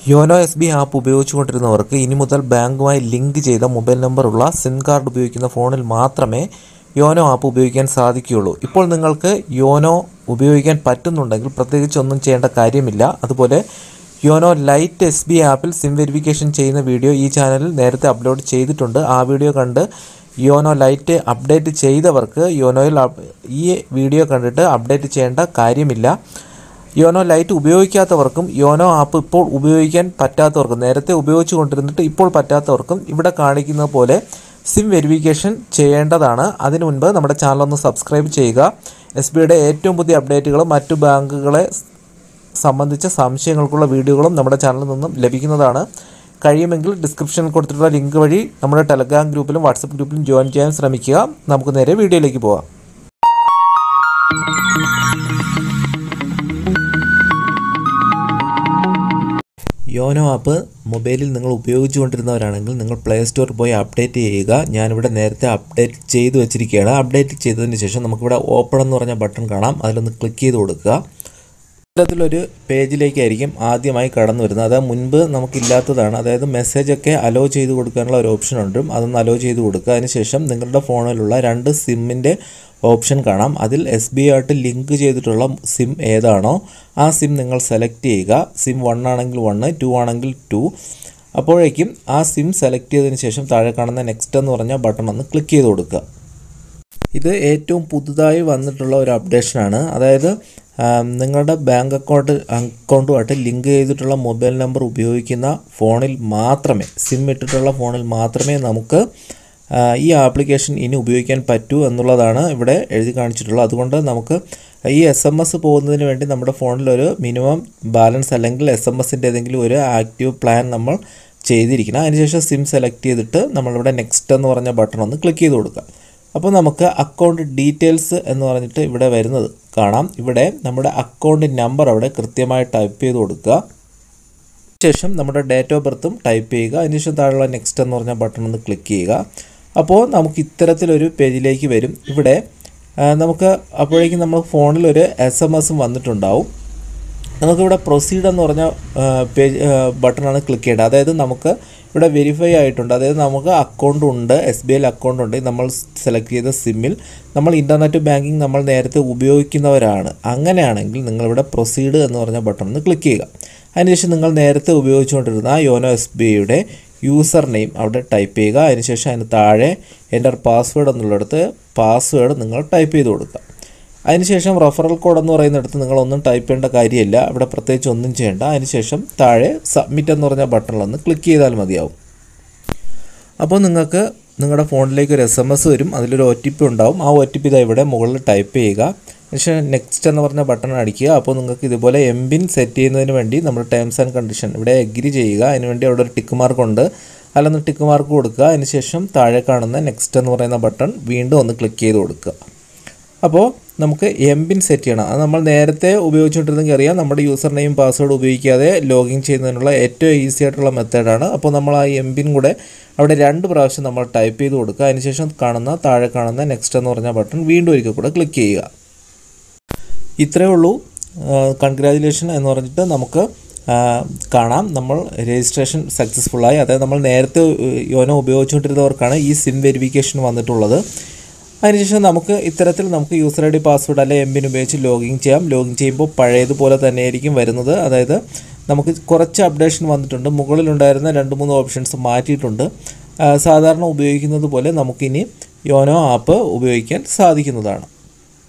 YONO S B app ഉപയോഗിച്ചുകൊണ്ടിരുന്നവർക്ക് ഇനി മുതൽ ബാങ്കുമായി ലിങ്ക് ചെയ്ത മൊബൈൽ നമ്പറുള്ള സിം കാർഡ് ഉപയോഗിക്കുന്ന ഫോണിൽ മാത്രമേ യോനോ ആപ്പ് ഉപയോഗിക്കാൻ സാധിക്കുകയുള്ളൂ. ഇപ്പോൾ നിങ്ങൾക്ക് യോനോ ഉപയോഗിക്കാൻ പറ്റുന്നുണ്ടെങ്കിൽ പ്രത്യേകിച്ച് ഒന്നും ചെയ്യേണ്ട കാര്യമില്ല. അതുപോലെ യോനോ ലൈറ്റ് എസ് ബി ആപ്പിൽ സിം വെരിഫിക്കേഷൻ ചെയ്യുന്ന വീഡിയോ ഈ ചാനലിൽ നേരത്തെ അപ്ലോഡ് ചെയ്തിട്ടുണ്ട്. ആ വീഡിയോ കണ്ട് യോനോ ലൈറ്റ് അപ്ഡേറ്റ് ചെയ്തവർക്ക് യോനോയിൽ ഈ വീഡിയോ കണ്ടിട്ട് അപ്ഡേറ്റ് ചെയ്യേണ്ട കാര്യമില്ല. യോനോ ലൈറ്റ് ഉപയോഗിക്കാത്തവർക്കും യോനോ ആപ്പ് ഇപ്പോൾ ഉപയോഗിക്കാൻ പറ്റാത്തവർക്കും, നേരത്തെ ഉപയോഗിച്ചു കൊണ്ടിരുന്നിട്ട് ഇപ്പോൾ പറ്റാത്തവർക്കും ഇവിടെ കാണിക്കുന്ന പോലെ സിം വെരിഫിക്കേഷൻ ചെയ്യേണ്ടതാണ്. അതിനു മുൻപ് നമ്മുടെ ചാനൽ ഒന്ന് സബ്സ്ക്രൈബ് ചെയ്യുക. എസ് ബിയുടെ ഏറ്റവും പുതിയ അപ്ഡേറ്റുകളും മറ്റു ബാങ്കുകളെ സംബന്ധിച്ച സംശയങ്ങൾക്കുള്ള വീഡിയോകളും നമ്മുടെ ചാനലിൽ നിന്നും ലഭിക്കുന്നതാണ്. കഴിയുമെങ്കിൽ ഡിസ്ക്രിപ്ഷനിൽ കൊടുത്തിട്ടുള്ള ലിങ്ക് വഴി നമ്മുടെ ടെലഗ്രാം ഗ്രൂപ്പിലും വാട്സപ്പ് ഗ്രൂപ്പിലും ജോയിൻ ചെയ്യാൻ ശ്രമിക്കുക. നമുക്ക് നേരെ വീഡിയോയിലേക്ക് പോകാം. യോനോ ആപ്പ് മൊബൈലിൽ നിങ്ങൾ ഉപയോഗിച്ചുകൊണ്ടിരുന്നവരാണെങ്കിൽ നിങ്ങൾ പ്ലേ സ്റ്റോറിൽ പോയി അപ്ഡേറ്റ് ചെയ്യുക. ഞാനിവിടെ നേരത്തെ അപ്ഡേറ്റ് ചെയ്ത് വെച്ചിരിക്കുകയാണ്. അപ്ഡേറ്റ് ചെയ്തതിന് ശേഷം നമുക്കിവിടെ ഓപ്പൺ എന്ന് പറഞ്ഞ ബട്ടൺ കാണാം. അതിലൊന്ന് ക്ലിക്ക് ചെയ്ത് കൊടുക്കുക. ഇത്തരത്തിലൊരു പേജിലേക്കായിരിക്കും ആദ്യമായി കടന്നു വരുന്നത്. അത് മുൻപ് നമുക്കില്ലാത്തതാണ്. അതായത് മെസ്സേജൊക്കെ അലോ ചെയ്ത് കൊടുക്കാനുള്ള ഒരു ഓപ്ഷൻ ഉണ്ട്. അതൊന്ന് അലോ ചെയ്ത് കൊടുക്കുക. അതിനുശേഷം നിങ്ങളുടെ ഫോണിലുള്ള 2 സിമ്മിൻ്റെ ഓപ്ഷൻ കാണാം. അതിൽ എസ് ബി ആയിട്ട് ലിങ്ക് ചെയ്തിട്ടുള്ള സിം ഏതാണോ ആ സിം നിങ്ങൾ സെലക്ട് ചെയ്യുക. സിം 1 ആണെങ്കിൽ 1, 2 ആണെങ്കിൽ 2. അപ്പോഴേക്കും ആ സിം സെലക്ട് ചെയ്തതിന് ശേഷം താഴെ കാണുന്ന നെക്സ്റ്റ് എന്ന് പറഞ്ഞ ബട്ടൺ ഒന്ന് ക്ലിക്ക് ചെയ്ത് കൊടുക്കുക. ഇത് പുതുതായി വന്നിട്ടുള്ള ഒരു അപ്ഡേഷനാണ്. അതായത് നിങ്ങളുടെ ബാങ്ക് അക്കൗണ്ടുമായിട്ട് ലിങ്ക് ചെയ്തിട്ടുള്ള മൊബൈൽ നമ്പർ ഉപയോഗിക്കുന്ന ഫോണിൽ മാത്രമേ, സിം ഇട്ടിട്ടുള്ള ഫോണിൽ മാത്രമേ നമുക്ക് ഈ ആപ്ലിക്കേഷൻ ഇനി ഉപയോഗിക്കാൻ പറ്റൂ എന്നുള്ളതാണ് ഇവിടെ എഴുതി കാണിച്ചിട്ടുള്ളത്. അതുകൊണ്ട് നമുക്ക് ഈ SMS പോകുന്നതിന് വേണ്ടി നമ്മുടെ ഫോണിലൊരു മിനിമം ബാലൻസ് അല്ലെങ്കിൽ SMS-ൻ്റെ ഏതെങ്കിലും ഒരു ആക്റ്റീവ് പ്ലാൻ നമ്മൾ ചെയ്തിരിക്കണം. അതിനുശേഷം സിം സെലക്ട് ചെയ്തിട്ട് നമ്മളിവിടെ നെക്സ്റ്റ് എന്ന് പറഞ്ഞ ബട്ടൺ ഒന്ന് ക്ലിക്ക് ചെയ്ത് കൊടുക്കുക. അപ്പോൾ നമുക്ക് അക്കൗണ്ട് ഡീറ്റെയിൽസ് എന്ന് പറഞ്ഞിട്ട് ഇവിടെ വരുന്നത് കാണാം. ഇവിടെ നമ്മുടെ അക്കൗണ്ട് നമ്പർ അവിടെ കൃത്യമായി ടൈപ്പ് ചെയ്ത് കൊടുക്കുക. ശേഷം നമ്മുടെ ഡേറ്റ് ഓഫ് ബർത്തും ടൈപ്പ് ചെയ്യുക. അതിനുശേഷം താഴെയുള്ള നെക്സ്റ്റ് എന്ന് പറഞ്ഞ ബട്ടൺ ഒന്ന് ക്ലിക്ക് ചെയ്യുക. അപ്പോൾ നമുക്ക് ഇത്തരത്തിലൊരു പേജിലേക്ക് വരും. ഇവിടെ നമുക്ക് അപ്പോഴേക്കും നമ്മൾ ഫോണിലൊരു SMS വന്നിട്ടുണ്ടാവും. നമുക്കിവിടെ പ്രൊസീഡ് എന്ന് പറഞ്ഞ ബട്ടണാണ് ക്ലിക്ക് ചെയ്യേണ്ടത്. അതായത് നമുക്ക് ഇവിടെ വെരിഫൈ ആയിട്ടുണ്ട്. അതായത് നമുക്ക് അക്കൗണ്ട് ഉണ്ട്, SBI അക്കൗണ്ട് ഉണ്ട്. നമ്മൾ സെലക്ട് ചെയ്ത സിമ്മിൽ നമ്മൾ ഇൻ്റർനെറ്റ് ബാങ്കിങ് നമ്മൾ നേരത്തെ ഉപയോഗിക്കുന്നവരാണ്. അങ്ങനെയാണെങ്കിൽ നിങ്ങളിവിടെ പ്രൊസീഡ് എന്ന് പറഞ്ഞ ബട്ടൺ ഒന്ന് ക്ലിക്ക് ചെയ്യുക. അതിനുശേഷം നിങ്ങൾ നേരത്തെ ഉപയോഗിച്ചുകൊണ്ടിരുന്ന യോനോ SBIയുടെ യൂസർ നെയിം അവിടെ ടൈപ്പ് ചെയ്യുക. അതിനുശേഷം അതിന് താഴെ എൻ്റർ പാസ്വേഡ് എന്നുള്ളിടത്ത് പാസ്വേഡ് നിങ്ങൾ ടൈപ്പ് ചെയ്ത് കൊടുക്കുക. അതിനുശേഷം റെഫറൽ കോഡ് എന്ന് പറയുന്നിടത്ത് നിങ്ങളൊന്നും ടൈപ്പ് ചെയ്യേണ്ട കാര്യമില്ല. ഇവിടെ പ്രത്യേകിച്ച് ഒന്നും ചെയ്യേണ്ട. അതിനുശേഷം താഴെ സബ്മിറ്റ് എന്ന് പറഞ്ഞ ബട്ടണിലൊന്ന് ക്ലിക്ക് ചെയ്താൽ മതിയാവും. അപ്പോൾ നിങ്ങൾക്ക് നിങ്ങളുടെ ഫോണിലേക്ക് ഒരു SMS വരും. അതിലൊരു OTP ഉണ്ടാവും. ആ OTP ഇതാ ഇവിടെ മുകളിൽ ടൈപ്പ് ചെയ്യുക. അതിനുശേഷം നെക്സ്റ്റ് എന്ന് പറഞ്ഞ ബട്ടൺ അടിക്കുക. അപ്പോൾ നിങ്ങൾക്ക് ഇതുപോലെ MPIN സെറ്റ് ചെയ്യുന്നതിന് വേണ്ടി നമ്മൾ ടേംസ് ആൻഡ് കണ്ടീഷൻ ഇവിടെ എഗ്രി ചെയ്യുക. അതിനുവേണ്ടി അവിടെ ഒരു ടിക്ക് മാർക്ക് ഉണ്ട്. അതിലൊന്ന് ടിക്ക് മാർക്ക് കൊടുക്കുക. അതിനുശേഷം താഴെ കാണുന്ന നെക്സ്റ്റ് എന്ന് പറയുന്ന ബട്ടൺ വീണ്ടും ഒന്ന് ക്ലിക്ക് ചെയ്ത് കൊടുക്കുക. അപ്പോൾ നമുക്ക് MPIN സെറ്റ് ചെയ്യണം. അത് നമ്മൾ നേരത്തെ ഉപയോഗിച്ചുകൊണ്ടിരുന്നെങ്കിൽ അറിയാം. നമ്മുടെ യൂസർ നെയിം പാസ്വേഡ് ഉപയോഗിക്കാതെ ലോഗിൻ ചെയ്യുന്നതിനുള്ള ഏറ്റവും ഈസി ആയിട്ടുള്ള മെത്തേഡാണ്. അപ്പോൾ നമ്മൾ ആ MPIN കൂടെ അവിടെ 2 പ്രാവശ്യം നമ്മൾ ടൈപ്പ് ചെയ്ത് കൊടുക്കുക. അതിനുശേഷം താഴെ കാണുന്ന നെക്സ്റ്റ് എന്ന് പറഞ്ഞ ബട്ടൺ വീണ്ടും ഒരിക്കൽ കൂടെ ക്ലിക്ക് ചെയ്യുക. ഇത്രയേ ഉള്ളൂ. കൺഗ്രാജുലേഷൻ എന്ന് പറഞ്ഞിട്ട് നമുക്ക് കാണാം നമ്മൾ രജിസ്ട്രേഷൻ സക്സസ്ഫുള്ളായി. അതായത് നമ്മൾ നേരത്തെ യോനോ ഉപയോഗിച്ചുകൊണ്ടിരുന്നവർക്കാണ് ഈ സിം വെരിഫിക്കേഷൻ വന്നിട്ടുള്ളത്. അതിനുശേഷം നമുക്ക് ഇത്തരത്തിൽ യൂസർ ID പാസ്വേഡ് അല്ലെ MPIN ഉപയോഗിച്ച് ലോഗിൻ ചെയ്യാം. ലോഗിൻ ചെയ്യുമ്പോൾ പഴയതുപോലെ തന്നെയായിരിക്കും വരുന്നത്. അതായത് നമുക്ക് കുറച്ച് അപ്ഡേഷൻ വന്നിട്ടുണ്ട്. മുകളിലുണ്ടായിരുന്ന 2-3 ഓപ്ഷൻസ് മാറ്റിയിട്ടുണ്ട്. സാധാരണ ഉപയോഗിക്കുന്നത് പോലെ നമുക്കിനി യോനോ ആപ്പ് ഉപയോഗിക്കാൻ സാധിക്കുന്നതാണ്.